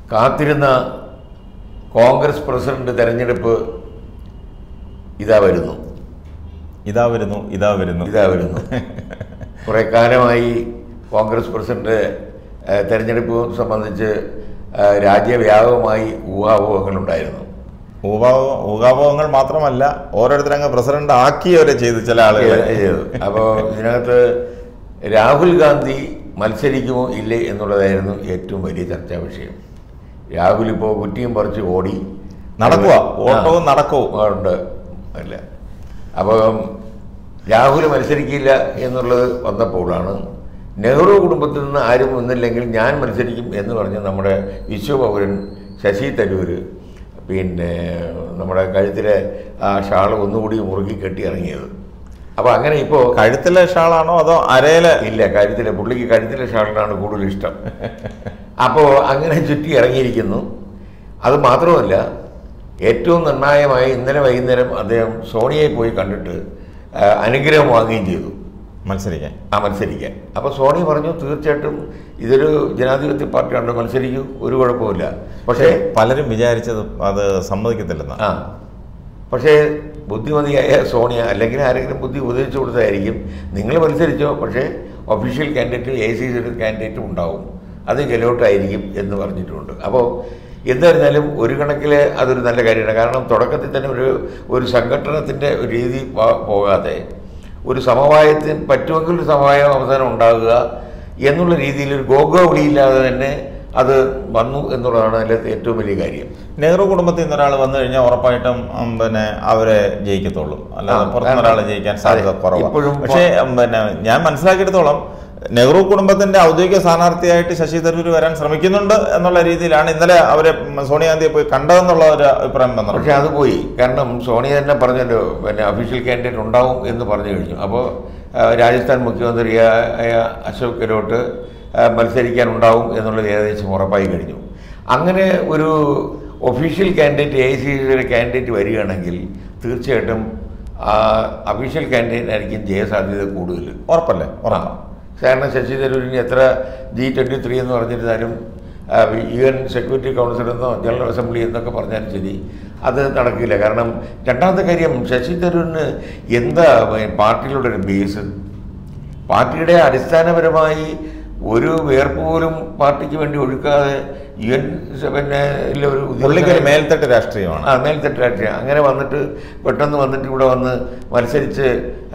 കാത്തിരുന്ന കോൺഗ്രസ് പ്രസിഡന്റ് തെരഞ്ഞെടുപ്പ് ഇതാ വരുന്നു. കുറേ കാലമായി കോൺഗ്രസ് പ്രസിഡന്റ് തെരഞ്ഞെടുപ്പ് സംബന്ധിച്ച് രാജ്യവ്യാപകമായി ഊഹാപോഹങ്ങളുണ്ടായിരുന്നു. ഊഹാപോഹങ്ങൾ മാത്രമല്ല, ഓരോരുത്തരങ്ങ് പ്രസിഡന്റ് ആക്കിയവരെ ചെയ്തു ചില ആളുകൾ ചെയ്തു. അപ്പോൾ ഇതിനകത്ത് രാഹുൽ ഗാന്ധി മത്സരിക്കുമോ ഇല്ലേ എന്നുള്ളതായിരുന്നു ഏറ്റവും വലിയ ചർച്ചാ വിഷയം. രാഹുൽ ഇപ്പോൾ കുറ്റിയും പറിച്ച് ഓടി ഓട്ടവും നടക്കവും ഉണ്ട് അല്ല. അപ്പം രാഹുൽ മത്സരിക്കില്ല എന്നുള്ളത് വന്നപ്പോഴാണ് നെഹ്റു കുടുംബത്തിൽ നിന്ന് ആരും ഒന്നില്ലെങ്കിൽ ഞാൻ മത്സരിക്കും എന്ന് പറഞ്ഞ് നമ്മുടെ വിശ്വപൗരൻ ശശി തരൂർ നമ്മുടെ കഴുത്തിലെ ആ ഷാൾ ഒന്നുകൂടി മുറുകി കെട്ടി ഇറങ്ങിയത്. അപ്പോൾ അങ്ങനെ ഇപ്പോൾ കഴുത്തിലെ ഷാളാണോ അതോ അരയിലെ? ഇല്ല, കഴുത്തിലെ. പുള്ളിക്ക് കഴുത്തിലെ ഷാളിനാണ് കൂടുതൽ ഇഷ്ടം. അപ്പോൾ അങ്ങനെ ചുറ്റി ഇറങ്ങിയിരിക്കുന്നു. അത് മാത്രമല്ല, ഏറ്റവും നിർണായകമായി ഇന്നലെ വൈകുന്നേരം അദ്ദേഹം സോണിയയെ പോയി കണ്ടിട്ട് അനുഗ്രഹം വാങ്ങുകയും ചെയ്തു മത്സരിക്കാൻ. അപ്പോൾ സോണിയ പറഞ്ഞു, തീർച്ചയായിട്ടും ഇതൊരു ജനാധിപത്യ പാർട്ടിയാണ്, മത്സരിക്കൂ, ഒരു കുഴപ്പമില്ല. പക്ഷേ പലരും വിചാരിച്ചത് അത് സമ്മതിക്കത്തില്ലെന്ന്. പക്ഷേ ബുദ്ധിമതിയായ സോണിയ അല്ലെങ്കിൽ ആരെങ്കിലും ബുദ്ധി ഉപദേശിച്ചു കൊടുത്തതായിരിക്കും, നിങ്ങൾ മത്സരിച്ചോ, പക്ഷേ ഒഫീഷ്യൽ കാൻഡിഡേറ്റ് AICC കാൻഡിഡേറ്റും ഉണ്ടാവും, അത് ഗെലോട്ടായിരിക്കും എന്ന് പറഞ്ഞിട്ടുണ്ട്. അപ്പോൾ എന്തായിരുന്നാലും ഒരു കണക്കിൽ അതൊരു നല്ല കാര്യമാണ്. കാരണം തുടക്കത്തിൽ തന്നെ ഒരു സംഘടനത്തിൻ്റെ ഒരു രീതി പോകാതെ ഒരു സമവായത്തിന് പറ്റുമെങ്കിൽ ഒരു സമവായം അവസാനം ഉണ്ടാകുക എന്നുള്ള രീതിയിൽ ഒരു വിളിയില്ലാതെ തന്നെ അത് വന്നു എന്നുള്ളതാണ് അതിൻ്റെ ഏറ്റവും വലിയ കാര്യം. നെഹ്റു കുടുംബത്തിൽ നിന്ന് ഒരാൾ വന്നു കഴിഞ്ഞാൽ ഉറപ്പായിട്ടും അവരെ ജയിക്കത്തുള്ളൂ, അല്ലാതെ പുറത്തുനിന്ന് ഒരാളെ ജയിക്കാൻ സാധ്യത കുറവാണ്. പക്ഷേ ഞാൻ മനസ്സിലാക്കിയെടുത്തോളം നെഹ്റു കുടുംബത്തിന്റെ ഔദ്യോഗിക സ്ഥാനാർത്ഥിയായിട്ട് ശശി തരൂർ വരാൻ ശ്രമിക്കുന്നുണ്ട് എന്നുള്ള രീതിയിലാണ് ഇന്നലെ അവരെ സോണിയാഗാന്ധിയെ പോയി കണ്ടതെന്നുള്ള ഒരു അഭിപ്രായം വന്നത്. പക്ഷേ അത് പോയി. കാരണം സോണിയ തന്നെ പറഞ്ഞല്ലോ, ഒഫീഷ്യൽ കാൻഡിഡേറ്റ് ഉണ്ടാവും എന്ന് പറഞ്ഞു കഴിഞ്ഞു. അപ്പോൾ രാജസ്ഥാൻ മുഖ്യമന്ത്രിയായ അശോക് ഗെഹ്ലോട്ട് മത്സരിക്കാനുണ്ടാവും എന്നുള്ളത് ഏകദേശം ഉറപ്പായി കഴിഞ്ഞു. അങ്ങനെ ഒരു ഒഫീഷ്യൽ കാൻഡിഡേറ്റ് AICC കാൻഡിഡേറ്റ് വരികയാണെങ്കിൽ തീർച്ചയായിട്ടും ഒഫീഷ്യൽ കാൻഡിഡേറ്റ് ആയിരിക്കും ജയസാധ്യത കൂടുതൽ. ഉറപ്പല്ലേ? കാരണം ശശി തരൂരിന് എത്ര G23 എന്ന് പറഞ്ഞിരുന്നാലും UN സെക്യൂരിറ്റി കൗൺസിൽ എന്നോ ജനറൽ അസംബ്ലി എന്നൊക്കെ പറഞ്ഞാലും ശരി, അത് നടക്കില്ല. കാരണം രണ്ടാമത്തെ കാര്യം, ശശി തരൂരിന് എന്താ പാർട്ടിയിലുള്ള ഒരു ബേസ്? പാർട്ടിയുടെ അടിസ്ഥാനപരമായി ഒരു വേർപ്പ് പോലും പാർട്ടിക്ക് വേണ്ടി ഒഴുക്കാതെ UN ഒരു മേൽത്തട്ട് രാഷ്ട്രീയമാണ്. മേൽത്തട്ട് രാഷ്ട്രീയം. അങ്ങനെ വന്നിട്ട് പെട്ടെന്ന് വന്നിട്ട് ഇവിടെ വന്ന് മത്സരിച്ച്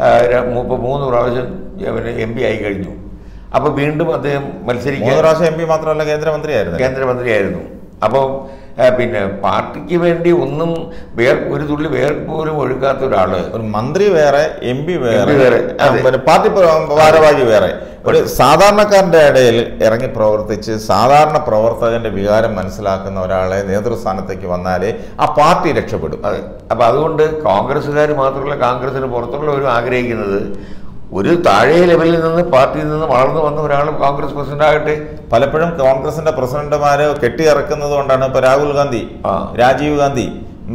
3 പ്രാവശ്യം MP ആയി കഴിഞ്ഞു. അപ്പോൾ വീണ്ടും അദ്ദേഹം മത്സരിക്കാൻ 3 പ്രാവശ്യം MP മാത്രമല്ല കേന്ദ്രമന്ത്രിയായിരുന്നു. അപ്പോൾ പാർട്ടിക്ക് വേണ്ടി ഒന്നും ഒരു തുള്ളി വേർപ്പ് പോലും ഒഴുക്കാത്ത ഒരാള്, ഒരു മന്ത്രി വേറെ, MP വേറെ, പാർട്ടി ഭാരവാഹി വേറെ, ഒരു സാധാരണക്കാരൻ്റെ ഇടയിൽ ഇറങ്ങി പ്രവർത്തിച്ച് സാധാരണ പ്രവർത്തകന്റെ വികാരം മനസ്സിലാക്കുന്ന ഒരാളെ നേതൃസ്ഥാനത്തേക്ക് വന്നാലേ ആ പാർട്ടി രക്ഷപ്പെടും. അതെ. അപ്പോൾ അതുകൊണ്ട് കോൺഗ്രസ്സുകാർ മാത്രമല്ല, കോൺഗ്രസിന് പുറത്തുള്ളവരും ആഗ്രഹിക്കുന്നത് ഒരു താഴെ ലെവലിൽ നിന്ന് പാർട്ടിയിൽ നിന്ന് വളർന്നു വന്ന ഒരാൾ കോൺഗ്രസ് പ്രസിഡന്റ് ആകട്ടെ. പലപ്പോഴും കോൺഗ്രസിന്റെ പ്രസിഡന്റുമാരെ കെട്ടിയിറക്കുന്നത് കൊണ്ടാണ് ഇപ്പോൾ രാഹുൽ ഗാന്ധി, രാജീവ് ഗാന്ധി,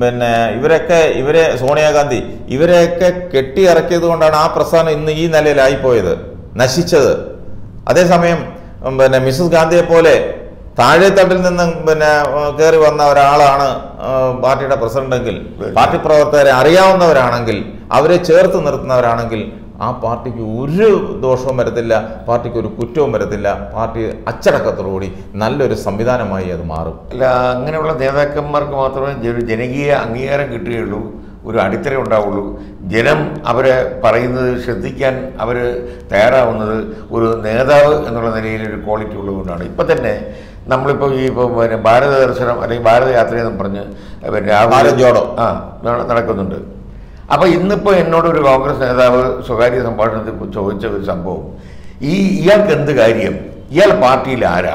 ഇവരെ സോണിയാഗാന്ധി ഇവരെയൊക്കെ കെട്ടിയിറക്കിയത് കൊണ്ടാണ് ആ പ്രസ്ഥാനം ഇന്ന് ഈ നിലയിലായിപ്പോയത്, നശിച്ചത്. അതേസമയം മിസസ് ഗാന്ധിയെ പോലെ താഴെത്തട്ടിൽ നിന്നും കയറി വന്ന ഒരാളാണ് പാർട്ടിയുടെ പ്രസിഡന്റെങ്കിൽ, പാർട്ടി പ്രവർത്തകരെ അറിയാവുന്നവരാണെങ്കിൽ, അവരെ ചേർത്ത് നിർത്തുന്നവരാണെങ്കിൽ ആ പാർട്ടിക്ക് ഒരു ദോഷവും വരത്തില്ല, പാർട്ടിക്ക് ഒരു കുറ്റവും വരത്തില്ല. പാർട്ടി അച്ചടക്കത്തോടുകൂടി നല്ലൊരു സംവിധാനമായി അത് മാറും. അല്ല, അങ്ങനെയുള്ള നേതാക്കന്മാർക്ക് മാത്രമേ ഒരു ജനകീയ അംഗീകാരം കിട്ടുകയുള്ളൂ, ഒരു അടിത്തറ ഉണ്ടാവുള്ളൂ. ജനം അവരെ പറയുന്നത് ശ്രദ്ധിക്കാൻ അവർ തയ്യാറാവുന്നത് ഒരു നേതാവ് എന്നുള്ള നിലയിൽ ഒരു ക്വാളിറ്റി ഉള്ളതുകൊണ്ടാണ്. ഇപ്പം തന്നെ നമ്മളിപ്പോൾ ഭാരത ദർശനം അല്ലെങ്കിൽ ഭാരതയാത്രയെന്ന് പറഞ്ഞ് ഭാരത് ജോഡോ നടക്കുന്നുണ്ട്. അപ്പോൾ ഇന്നിപ്പോൾ എന്നോടൊരു കോൺഗ്രസ് നേതാവ് സ്വകാര്യ സംഭാഷണത്തിൽ ചോദിച്ച ഒരു സംഭവം, ഇയാൾക്ക് എന്ത് കാര്യം, ഇയാൾ പാർട്ടിയിൽ ആരാ,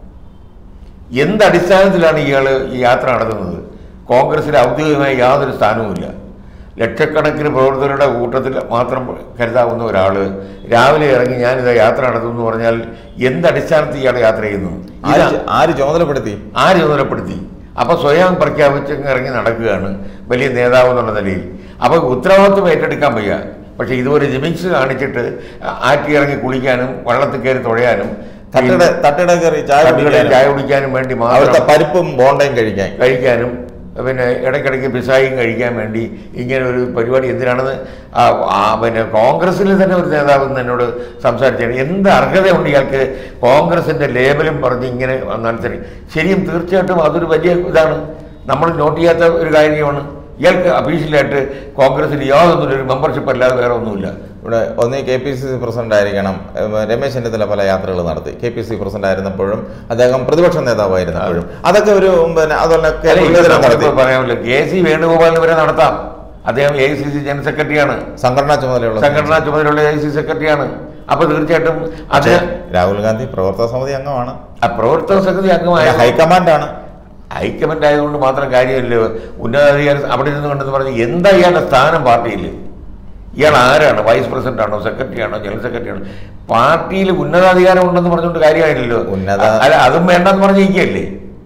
എന്തടിസ്ഥാനത്തിലാണ് ഇയാൾ ഈ യാത്ര നടത്തുന്നത്? കോൺഗ്രസിൽ ഔദ്യോഗികമായി യാതൊരു സ്ഥാനവുമില്ല. ലക്ഷക്കണക്കിന് പ്രവർത്തകരുടെ കൂട്ടത്തിൽ മാത്രം കരുതാവുന്ന ഒരാൾ രാവിലെ ഇറങ്ങി ഞാനിതാ യാത്ര നടത്തുന്നു എന്ന് പറഞ്ഞാൽ എന്തടിസ്ഥാനത്തിൽ ഇയാൾ യാത്ര ചെയ്യുന്നു? ആര് ചുമതലപ്പെടുത്തി? അപ്പോൾ സ്വയം പ്രഖ്യാപിച്ച് ഇറങ്ങി നടക്കുകയാണ് വലിയ നേതാവ് എന്നുള്ള നിലയിൽ. അപ്പോൾ ഉത്തരവാദിത്വം ഏറ്റെടുക്കാൻ വയ്യ. പക്ഷേ ഇതുപോലെ ജിമിക്സ് കാണിച്ചിട്ട് ആറ്റി ഇറങ്ങി കുളിക്കാനും വള്ളത്തിൽ കയറി തുഴയാനും തട്ടിട കയറി ചായ കുടിക്കാനും വേണ്ടി അവിടുത്തെ പരിപ്പും ബോണ്ടയും കഴിക്കാനും പിന്നെ ഇടയ്ക്കിടയ്ക്ക് പിസായും കഴിക്കാൻ വേണ്ടി ഇങ്ങനെ ഒരു പരിപാടി എന്തിനാണെന്ന് പിന്നെ കോൺഗ്രസ്സിൽ തന്നെ ഒരു നേതാവ് എന്നോട് സംസാരിച്ചാണ്. എന്ത് അർഹതയുണ്ട് ഇയാൾക്ക് കോൺഗ്രസിൻ്റെ ലേബലും പറഞ്ഞ് ഇങ്ങനെ വന്നാൽ ശരിയും തീർച്ചയായിട്ടും അതൊരു വലിയ ഇതാണ്, നമ്മൾ നോട്ട് ചെയ്യാത്ത ഒരു കാര്യമാണ്. ഇയാൾക്ക് ഒഫീഷ്യലായിട്ട് കോൺഗ്രസിൽ യാതൊരു മെമ്പർഷിപ്പ് അല്ലാതെ വേറെ ഒന്നുമില്ല. ഇവിടെ ഒന്നീ KPCC പ്രസിഡന്റ് ആയിരിക്കണം. രമേശ് ചെന്നിത്തല പല യാത്രകൾ നടത്തി. KPCC പ്രസിഡന്റ് ആയിരുന്നപ്പോഴും അദ്ദേഹം പ്രതിപക്ഷ നേതാവായിരുന്നപ്പോഴും അതൊക്കെ ഒരു പിന്നെ അതുപോലെ പറയാമല്ലോ. KC വേണുഗോപാലിന് വരെ നടത്താം. അദ്ദേഹം AICC ജനറൽ സെക്രട്ടറിയാണ്, സംഘടനാ ചുമതലയുള്ള AICC സെക്രട്ടറിയാണ്. അപ്പൊ തീർച്ചയായിട്ടും അത് രാഹുൽ ഗാന്ധി പ്രവർത്തക സമിതി അംഗമാണ്. ആ പ്രവർത്തക സമിതി അംഗമായ ഹൈക്കമാൻഡാണ്. ഹൈക്കമാൻഡ് ആയതുകൊണ്ട് മാത്രം കാര്യമില്ല. ഉന്നതാധികാരം അവിടെ നിന്ന് കൊണ്ടെന്ന് പറഞ്ഞ് എന്താ ഇയാളുടെ സ്ഥാനം പാർട്ടിയിൽ? ഇയാൾ ആരാണ്? വൈസ് പ്രസിഡന്റ് ആണോ, സെക്രട്ടറി ആണോ, ജനറൽ സെക്രട്ടറി ആണോ? പാർട്ടിയിൽ ഉന്നതാധികാരം ഉണ്ടെന്ന് പറഞ്ഞുകൊണ്ട് കാര്യമായില്ലല്ലോ. അല്ല, അതും വേണ്ടെന്ന് പറഞ്ഞിരിക്കുകയല്ലേ.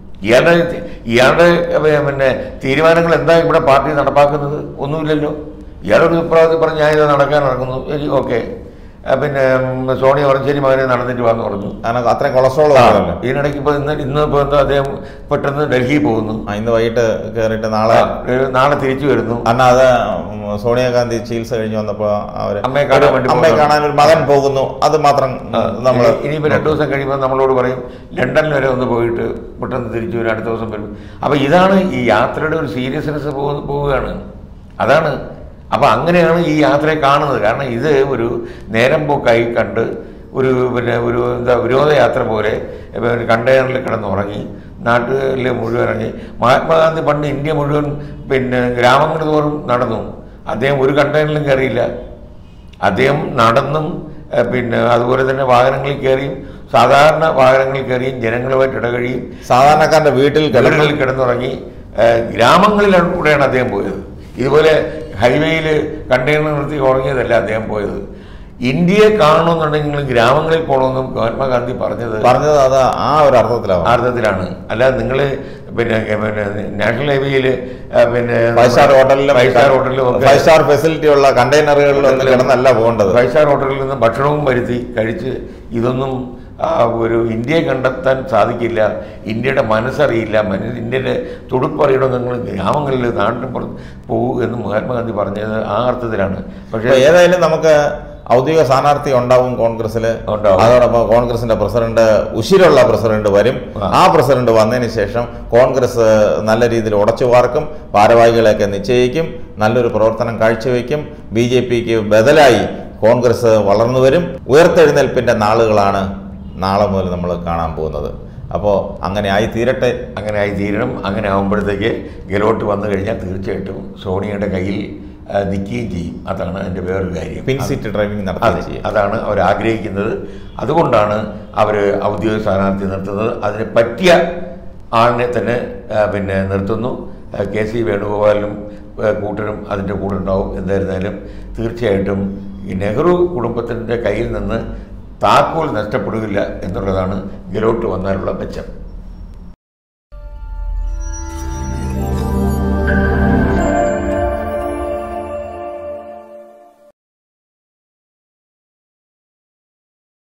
ഇയാളുടെ പിന്നെ തീരുമാനങ്ങൾ എന്താ ഇവിടെ പാർട്ടി നടപ്പാക്കുന്നത്? ഒന്നുമില്ലല്ലോ. ഇയാളൊരു അഭിപ്രായത്തിൽ പറഞ്ഞ് ഞാൻ ഇത് നടക്കാൻ ഇറങ്ങുന്നു, ശരി, ഓക്കെ. പിന്നെ സോണിയ പറഞ്ഞു ശരി മകനെ നടന്നിട്ട് വന്ന് പറഞ്ഞു. അത്രയും കൊളസ്ട്രോൾ ഇതിനിടയ്ക്ക് ഇപ്പോൾ ഇന്നിപ്പോൾ എന്താ അദ്ദേഹം പെട്ടെന്ന് ഡൽഹിയിൽ പോകുന്നു. ഇന്ന് വൈകിട്ട് കയറിയിട്ട് നാളെ തിരിച്ചു വരുന്നു. കാരണം അത് സോണിയാഗാന്ധി ചികിത്സ കഴിഞ്ഞ് വന്നപ്പോൾ അമ്മയെ കാണാൻ ഒരു മകൻ പോകുന്നു. അത് മാത്രം നമ്മൾ ഇനിയിപ്പോൾ 2 ദിവസം കഴിയുമ്പോൾ നമ്മളോട് പറയും ലണ്ടനിൽ വരെ ഒന്ന് പോയിട്ട് പെട്ടെന്ന് തിരിച്ചു വരും, അടുത്ത ദിവസം വരും. അപ്പോൾ ഇതാണ് ഈ യാത്രയുടെ ഒരു സീരിയസ്നെസ് പോവുകയാണ്. അതാണ്. അപ്പോൾ അങ്ങനെയാണ് ഈ യാത്രയെ കാണുന്നത്. കാരണം ഇത് ഒരു നേരം പോക്കായി കണ്ട് പിന്നെ എന്താ വിരോധയാത്ര പോലെ കണ്ടെയ്നറിൽ കിടന്നുറങ്ങി നാട്ടിൽ മുഴുവൻ ഇറങ്ങി. മഹാത്മാഗാന്ധി പണ്ട് ഇന്ത്യ മുഴുവൻ പിന്നെ ഗ്രാമങ്ങൾ തോറും നടന്നു. അദ്ദേഹം ഒരു കണ്ടെയ്നറിലും കയറിയില്ല. അദ്ദേഹം നടന്നും പിന്നെ അതുപോലെ തന്നെ വാഹനങ്ങളിൽ കയറിയും സാധാരണ വാഹനങ്ങളിൽ കയറിയും ജനങ്ങളുമായിട്ട് ഇടകഴിയും സാധാരണക്കാരൻ്റെ വീട്ടിൽ കിടന്നുറങ്ങി ഗ്രാമങ്ങളിലൂടെയാണ് അദ്ദേഹം പോയത്. ഇതുപോലെ ഹൈവേയിൽ കണ്ടെയ്നർ നിർത്തി ഉറങ്ങിയതല്ല അദ്ദേഹം പോയത്. ഇന്ത്യയെ കാണണമെന്നുണ്ടെങ്കിൽ ഗ്രാമങ്ങളിൽ പോകണമെന്നും മഹാത്മാഗാന്ധി പറഞ്ഞത് അത് ആ ഒരു അർത്ഥത്തിലാണ്. അല്ലാതെ നിങ്ങൾ പിന്നെ നാഷണൽ ഹൈവേയിൽ പിന്നെ 5-സ്റ്റാർ ഹോട്ടലിലും 5-സ്റ്റാർ ഫെസിലിറ്റി ഉള്ള കണ്ടെയ്നറുകളിലൊന്നും കിടന്നല്ല പോകേണ്ടത്. 5-സ്റ്റാർ ഹോട്ടലിൽ നിന്ന് ഭക്ഷണവും വരുത്തി കഴിച്ച് ഇതൊന്നും ഒരു ഇന്ത്യയെ കണ്ടെത്താൻ സാധിക്കില്ല. ഇന്ത്യയുടെ മനസ്സറിയില്ല, ഇന്ത്യയുടെ തുടുപ്പറിയണം. നിങ്ങൾ ഗ്രാമങ്ങളിൽ നാട്ടിൽ പോകും എന്ന് മഹാത്മാഗാന്ധി പറഞ്ഞത് ആ അർത്ഥത്തിലാണ്. പക്ഷേ ഏതായാലും നമുക്ക് ഔദ്യോഗിക സ്ഥാനാർത്ഥി ഉണ്ടാവും കോൺഗ്രസ്സിൽ. അതോടൊപ്പം കോൺഗ്രസിന്റെ പ്രസിഡന്റ്, ഉശിരുള്ള പ്രസിഡന്റ് വരും. ആ പ്രസിഡന്റ് വന്നതിന് ശേഷം കോൺഗ്രസ് നല്ല രീതിയിൽ ഉടച്ചു വാർക്കും, ഭാരവാഹികളെയൊക്കെ നിശ്ചയിക്കും, നല്ലൊരു പ്രവർത്തനം കാഴ്ചവെക്കും. BJPക്ക് ബദലായി കോൺഗ്രസ് വളർന്നു വരും. ഉയർത്തെഴുന്നേൽപ്പിന്റെ നാളുകളാണ് നാളെ മുതൽ നമ്മൾ കാണാൻ പോകുന്നത്. അപ്പോൾ അങ്ങനെ ആയി തീരട്ടെ. അങ്ങനെ ആയി തീരണം. അങ്ങനെ ആകുമ്പോഴത്തേക്ക് ഗെഹ്ലോട്ട് വന്നു കഴിഞ്ഞാൽ തീർച്ചയായിട്ടും സോണിയയുടെ കയ്യിൽ നിൽക്കുകയും ചെയ്യും. അതാണ് അതിൻ്റെ വേറൊരു കാര്യം. പിൻ സീറ്റ് ഡ്രൈവിംഗ് നടത്തുകയും ചെയ്യും. അതാണ് അവർ ആഗ്രഹിക്കുന്നത്. അതുകൊണ്ടാണ് അവർ ഔദ്യോഗിക സ്ഥാനാർത്ഥി നിർത്തുന്നത്. അതിന് പറ്റിയ ആളിനെ തന്നെ പിന്നെ നിർത്തുന്നു. KC വേണുഗോപാലിനും കൂട്ടരും അതിൻ്റെ കൂടെ ഉണ്ടാവും. എന്തായിരുന്നാലും തീർച്ചയായിട്ടും ഈ നെഹ്റു കുടുംബത്തിൻ്റെ കയ്യിൽ നിന്ന് താക്കോൽ നഷ്ടപ്പെടുകയില്ല എന്നുള്ളതാണ് ഗെഹ്ലോട്ട് വന്നാലുള്ള മെച്ചം.